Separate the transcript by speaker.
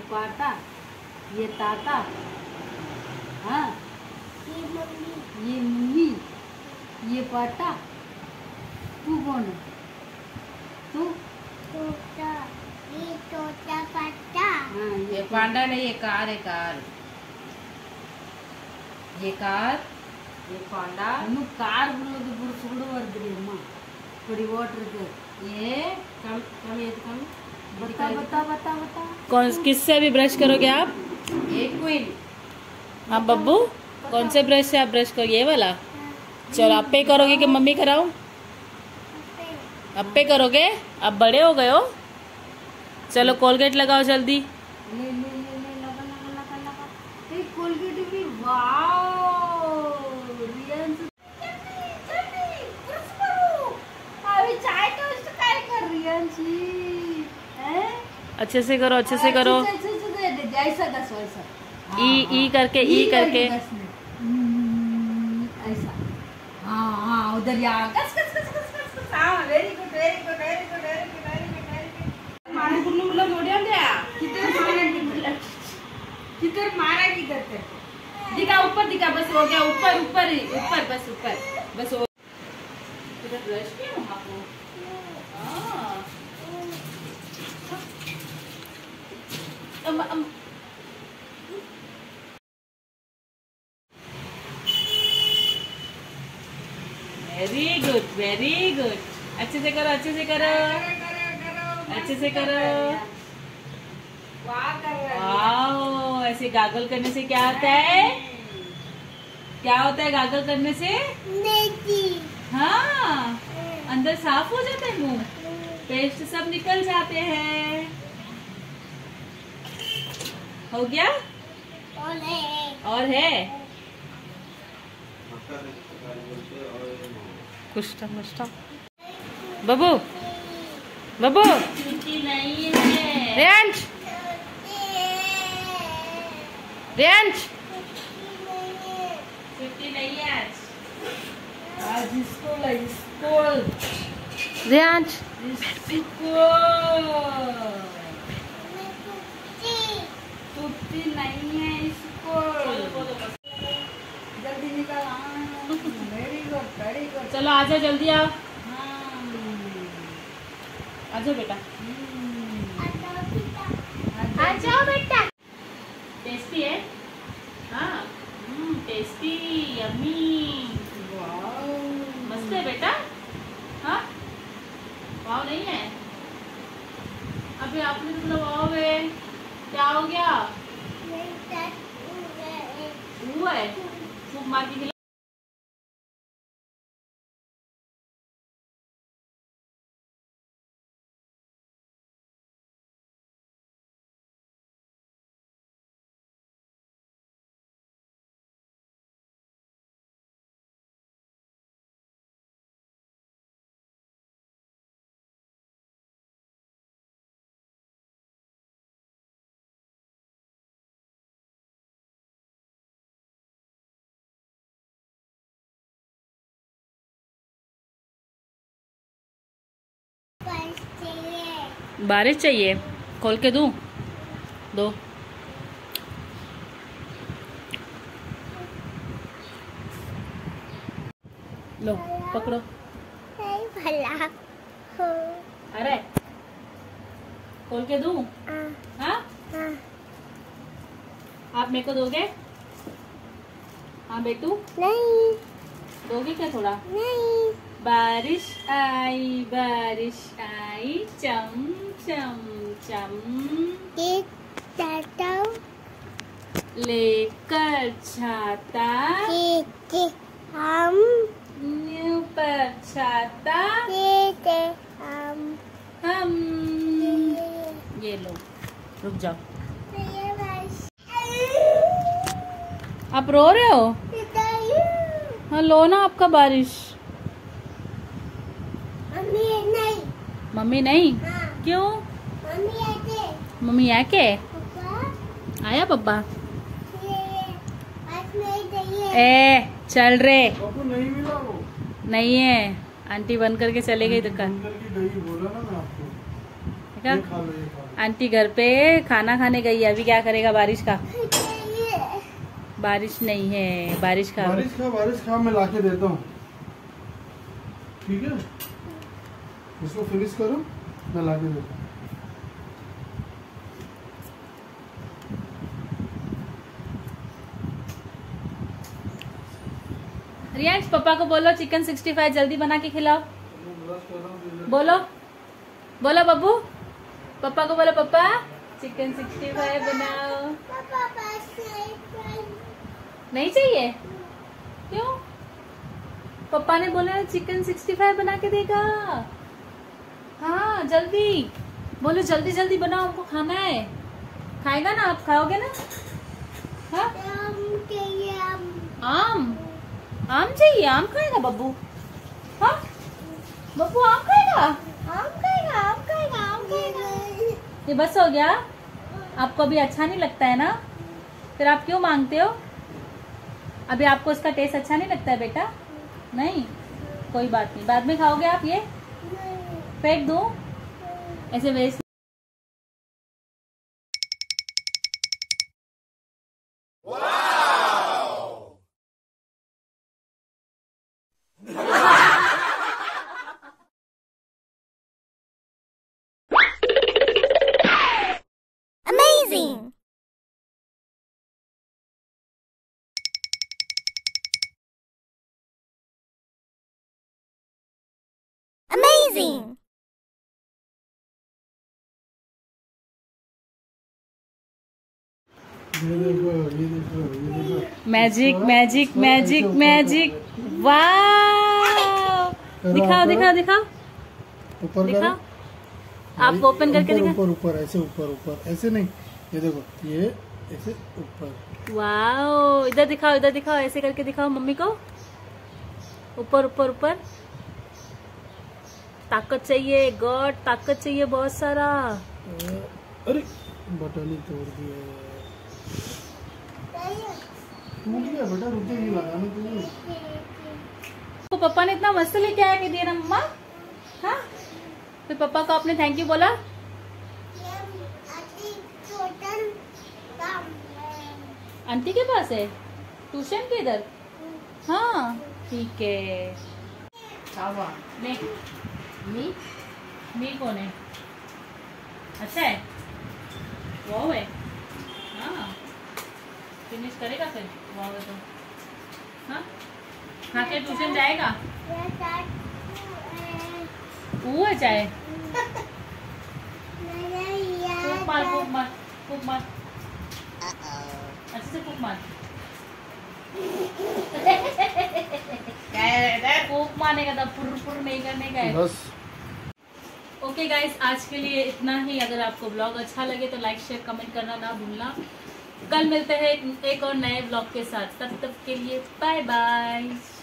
Speaker 1: पाटा, ये ताता, हाँ ये मम्मी, ये पाटा। तू कौन है? तू
Speaker 2: तोता, ये तोता पाटा।
Speaker 1: हाँ
Speaker 3: ये पांडा नहीं, ये कार है, कार। ये कार, ये पांडा।
Speaker 1: ಇನ್ನು ಕಾರ್ ಬಿಡೋದು ಬಿಡಿಸ್ಬಿಡು ಬರ್ದ್ರಿ ಅಮ್ಮ ಬಡಿ ವಾಟರ್ಗೆ ये कम कम ये कम बता बता बता बता
Speaker 4: कौन किससे अभी ब्रश करोगे आप?
Speaker 3: एक क्वीन।
Speaker 4: हाँ बब्बू, कौन से ब्रश से आप ब्रश करोगे? ये वाला? चलो आप पे करोगे कि मम्मी कराओ? अब पे करोगे? अब बड़े हो गए हो। चलो कोलगेट लगाओ जल्दी।
Speaker 1: ले ले ले ले लगा लगा लगा लगा ये कोलगेट भी वाओ रियन अभी चाय टोस्ट काय कर रियन जी हैं
Speaker 4: अच्छे से करो, अच्छे से करो।
Speaker 1: अच्छे से दे जैसा दस वैसा
Speaker 4: ई करके, ई करके।
Speaker 1: ऐसा हाँ हाँ उधर यहाँ कस कस कस कस कस कस हाँ very good very good very good very good very good very good
Speaker 3: मारे गुल्लू गुल्लू मोड़िया क्या?
Speaker 1: किधर मारा किधर से
Speaker 3: दिखा ऊपर, दिखा बस हो गया। ऊपर ऊपर ही ऊपर, बस ऊपर बस हो। इधर ब्रश किया वहाँ को। Very good very good. अच्छे से करो, अच्छे से करो, अच्छे से करो। वाओ, ऐसे गागल करने से क्या होता है? क्या होता है गागल करने से? हाँ, अंदर साफ हो जाता है मुंह, पेस्ट सब निकल जाते हैं। हो गया? और है
Speaker 4: कुछ बब्बू, बब्बू
Speaker 3: छुट्टी नहीं है।
Speaker 4: रेंज, रेंज
Speaker 3: छुट्टी नहीं है आज।
Speaker 1: आज स्कूल है स्कूल
Speaker 4: रेंज।
Speaker 1: छुट्टी नहीं है स्कूल जल्दी निकल वेरी गुड वेरी गुड
Speaker 4: चलो आजा, जल्दी आओ, आजा बेटा, आ जाओ बेटा। टेस्टी है? हाँ टेस्टी, यम्मी, मस्त है बेटा। हाँ वाव नहीं है? अभी आपने तो बोला वाव है, क्या हो गया? हुआ है, फूक मार के खिला। बारिश चाहिए? खोल के दूं? दो। लो पकड़ो। अरे खोल के दूं? हाँ आप मेरे को दोगे? हाँ बेटू
Speaker 2: नहीं
Speaker 3: दोगे क्या थोड़ा?
Speaker 2: नहीं
Speaker 3: बारिश आई चम चम चम,
Speaker 2: एक टाटा
Speaker 3: लेकर छाता,
Speaker 2: एक हम
Speaker 3: न्यू पर छाता
Speaker 2: हम
Speaker 3: हम। ये लो, रुक जाओ। आप रो रहे हो? हाँ लो ना आपका बारिश। मम्मी नहीं? क्यों? मम्मी आके आया पप्पा? ए चल रे, नहीं है, आंटी बंद करके चले गई दुकान। देखा?
Speaker 5: ये खा लो, ये खा लो।
Speaker 3: आंटी घर पे खाना खाने गई है, अभी क्या करेगा बारिश का? बारिश नहीं है, बारिश का
Speaker 5: बारिश खा मैं लाके देता हूँ, ठीक है? इसको फिनिश करो, मैं लाके देता हूँ।
Speaker 3: रियांश पापा को बोलो चिकन 65 जल्दी बना के खिलाओ। बोलो बोलो बब्बू, पापा को बोलो पापा चिकन 65 बनाओ। नहीं चाहिए? क्यों? पापा ने बोला चिकन 65 बना के देगा। हाँ जल्दी बोलो, जल्दी जल्दी बनाओ, हमको खाना है। खाएगा ना? आप खाओगे ना? हाँ आम, आम चाहिए? आम खाएगा बब्बू? हाँ बब्बू आम खाएगा? आम खाएगा, आम खाएगा, आम खाएगा। ये बस हो गया? आपको अभी अच्छा नहीं लगता है ना? फिर आप क्यों मांगते हो? अभी आपको इसका टेस्ट अच्छा नहीं लगता है बेटा? नहीं, कोई बात नहीं, बाद में खाओगे आप। ये फेंक दूं? ऐसे वेस्ट।
Speaker 2: Amazing! Amazing!
Speaker 5: ये देखो, ये देखो, ये देखो।
Speaker 3: मैजिक मैजिक मैजिक मैजिक, वाह! दिखाओ दिखाओ दिखाओ
Speaker 5: ऊपर
Speaker 3: दिखाओ,
Speaker 5: करो।
Speaker 3: आप ओपन करके
Speaker 5: ऊपर
Speaker 3: दिखाओ।
Speaker 5: ऊपर ऊपर, ऐसे ऊपर ऊपर, ऐसे नहीं, ये देखो, ये ऐसे ऊपर।
Speaker 3: वाओ! इधर दिखाओ, इधर दिखाओ, ऐसे करके दिखाओ मम्मी को। ऊपर ऊपर ऊपर। ताकत चाहिए, गॉड ताकत चाहिए बहुत सारा।
Speaker 5: अरे बटन ही तोड़ दिया, टूट गया बेटा, रुके ये लगाने के लिए।
Speaker 3: तो पापा ने इतना मस्त लेके आया के दिया ना मम्मा। हाँ फिर पापा को आपने थैंक यू बोला? आंटी के पास है ट्यूशन के इधर? हाँ ठीक है। नहीं मी कौन है? अच्छा है वो है। हाँ फिनिश करेगा फिर वो है तो। हाँ खा के ट्यूशन जाएगा? वो है चाहे फूक मार फूक मार फूक मार, अच्छे से फूक मार। फूक मारने का था, पुर पुर नहीं करने का है।
Speaker 5: बस
Speaker 3: ओके गाइस, आज के लिए इतना ही। अगर आपको ब्लॉग अच्छा लगे तो लाइक शेयर कमेंट करना ना भूलना। कल मिलते हैं एक और नए ब्लॉग के साथ, तब तक के लिए बाय बाय।